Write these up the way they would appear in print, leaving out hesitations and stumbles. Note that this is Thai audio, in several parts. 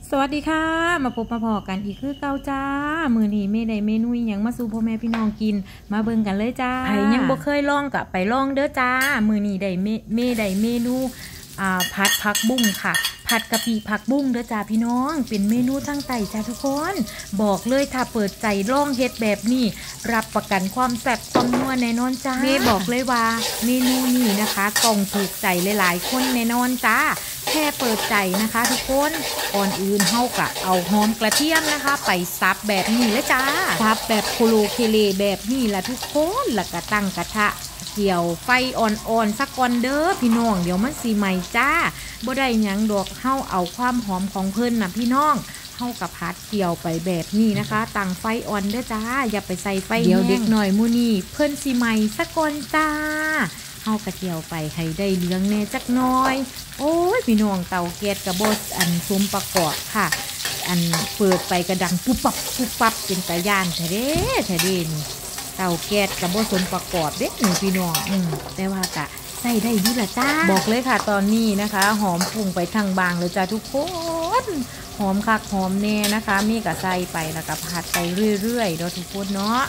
สวัสดีค่ะมาพบมาพอกันอีกคือเก่าจ้ามือนี้ไม่ได้เมนูยังมาสู่พ่อแม่พี่น้องกินมาเบิ่งกันเลยจ้าใครยังบ่เคยลองกะไปลองเด้อจ้ามือนี้ได้เมนูผัดผักบุ้งค่ะผัดกะปิผักบุ้งเด้อจ้าพี่น้องเป็นเมนูทั้งไต่จ้าทุกคนบอกเลยถ้าเปิดใจลองเฮ็ดแบบนี้รับประกันความแซ่บความนัวแน่นอนจ้าเมย์บอกเลยว่าเมนูนี้นะคะกล่องถูกใจหลายๆคนแน่นอนจ้าแค่เปิดใจนะคะทุกคนก่อนอื่นเฮากะเอาหอมกระเทียมนะคะไปซับแบบนี้เลยจ้าซับแบบโคโลเคเลแบบนี้ละทุกคนแล้วก็ตั้งกระทะเกี่ยวไฟอ่อนๆสักก่อนเด้อพี่น้องเดี๋ยวมันสีใหม่จ้าบ่ได้หยังดอกเฮาเอาความหอมของเพิ่นนะพี่น้องเฮากับพัดเกี่ยวไปแบบนี้นะคะตั้งไฟอ่อนเด้อจ้าอย่าไปใส่ไฟเดี๋ยวเด็กหน่อยมูนี่เพิ่นสีใหม่สักก่อนจ้าเฮากระเจียวไปให้ได้เหลืองแน่จักหน่อยโอ้ยพี่น้องเตาแก๊สกระบอกอันซุ้มประกอบค่ะอันเปิดไปกระดังปุ๊บปับปุ๊บปับเป็นตะย่านแท้เด้นี่เตาแก๊สกระบอกซุ้มประกอบเด้นี่พี่น้องแต่ว่ากะใส่ได้ดีละจ้าบอกเลยค่ะตอนนี้นะคะหอมพุ่งไปทางบางเลยจ้าทุกคนหอมคักหอมแน่นะคะมีกะใส่ไปแล้วก็ผัดไปเรื่อยๆเนาะทุกคนเนาะ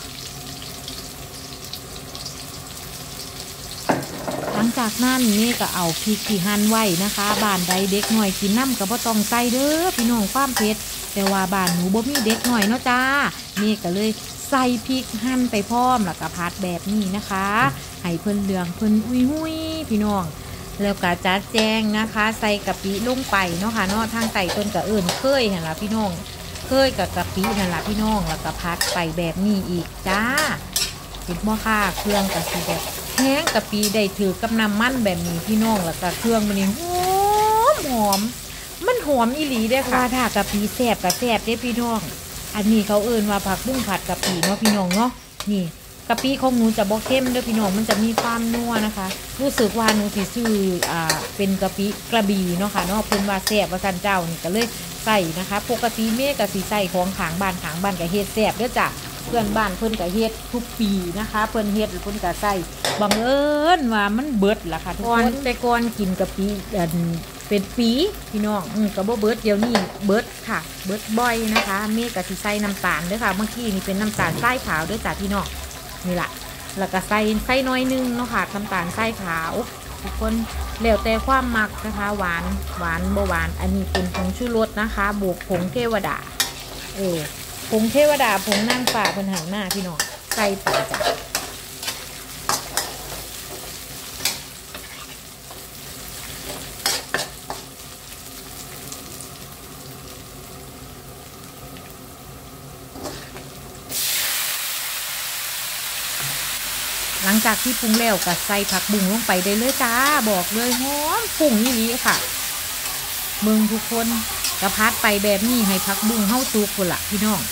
หลังจากนั้นนี่ก็เอาพริกที่หั่นไว้นะคะบ้านใดเด็กหน่อยกินน้ำก็บ่ต้องใส่เด้อพี่น้องความเผ็ดแต่ว่าบ้านหนูบ่มีเด็กหน่อยเนาะจ้านี่ก็เลยใส่พริกหั่นไปพร้อมแล้วก็ผัดแบบนี้นะคะให้เพิ่นเหลืองเพิ่นอุ้ยพี่น้องแล้วก็จัดแจงนะคะใส่กะปิลงไปเนาะค่ะเนาะทางไต่ต้นกะเคยหั่นล่ะพี่น้องเคยกับกะปินั่นล่ะพี่น้องแล้วก็ผัดไปแบบนี้อีกจ้าเห็นบ่ค่ะเครื่องกะสิแบบแห้งกะปิได้ถือกับน้ำมันแบบนี้พี่น้องแล้วก็เครื่องมันนี่หอมมันหอมอีหลีเด้อค่ะถ้ากะปิแซ่บกะแซ่บเด้พี่น้องอันนี้เขาเอิ้นว่าผักบุ้งผัดกะปิเนาะพี่น้องเนาะนี่กะปิของหนูจะบ่เข้มเด้อพี่น้องมันจะมีความนัวนะคะรู้สึกว่าหนูสิซื้อเป็นกะปิกระบี่เนาะค่ะเนาะเพิ่นว่าแซ่บว่าซั่นเจ้านี่ก็เลยใส่นะคะปกติเมก็สิใส่ของข้างบ้านก็เฮ็ดแซ่บเด้อจ้ะเพื่อนบ้านเพิ่นก็เฮ็ดทุกปีนะคะเพิ่นเฮ็ดเพิ่นก็ใส่บังเอิญว่ามันเบิดล่ะค่ะทุกคนแต่ก่อนกินกะปิเป็นปีพี่น้องก็บ่เบิดเดี๋ยวนี้เบิดค่ะเบิดบ่อยนะคะเมฆก็สิใส่น้ำตาลเด้อค่ะเมื่อกี้นี่เป็นน้ำตาลทรายขาวเด้อจ้ะพี่น้องนี่ล่ะแล้วก็ใส่น้อยนึงเนาะค่ะน้ำตาลทรายขาวทุกคนแล้วแต่ความมักนะคะหวานบ่หวานอันนี้เป็นผงชูรสนะคะบวกผงเทวดาผงเทวดาผงนางฟ้าเพิ่นหันหน้าพี่น้องใส่ไปจ้ะหลังจากที่ปรุงแล้วก็ใส่ผักบุ้งลงไปได้เลยจ้าบอกเลยหอมพุ่งนี่ลีค่ะเบิ่งทุกคนกระพัดไปแบบนี้ให้ผักบุ้งเฮาสุกพุ่นล่ะพี่น้อง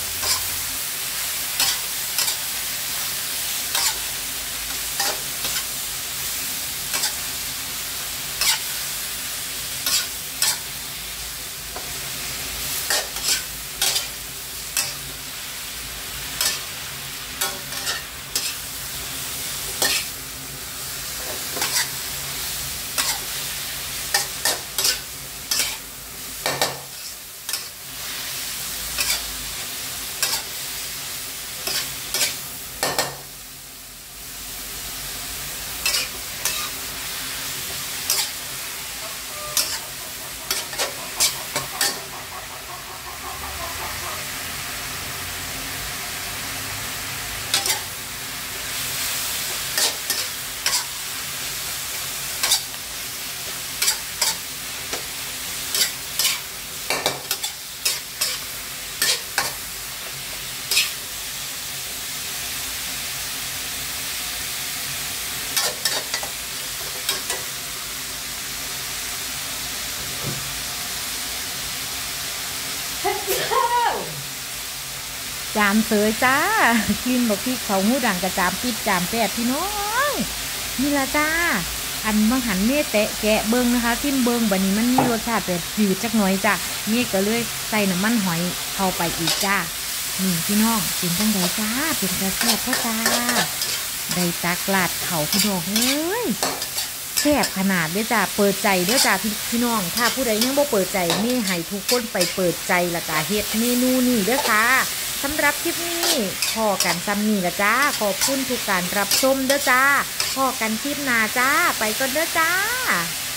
จามเสยจ้ากินบอกพี่เขาหูดังกระจามปิดจามแปดพี่น้องนี่ละจ้าอันบางหันเมฆแกะเบิ้งนะคะทิมเบิ้งบันนี้มันมีรสชาติแบบจืดจักหน่อยจ้าเมฆก็เลยใส่น้ำมันหอยเข้าไปอีกจ้านี่พี่น้องเป็นจังไดจ้าเป็นกระแซ่บพ่อจ้าได้ตักลาดเขาพี่น้องเอ้ยแซ่บขนาดเด้อจ้าเปิดใจเด้อจ้าพี่น้องถ้าผู้ใดยังบ่เปิดใจนี่ให้ทุกคนไปเปิดใจละจ้าเฮ็ดเมนูนี้เด้อค่ะสำหรับคลิปนี้พอกันซ้ำนี่ละจ้าขอบคุณทุกการรับชมเด้อจ้าพอกันคลิปหน้าจ้าไปก่อนเด้อจ้า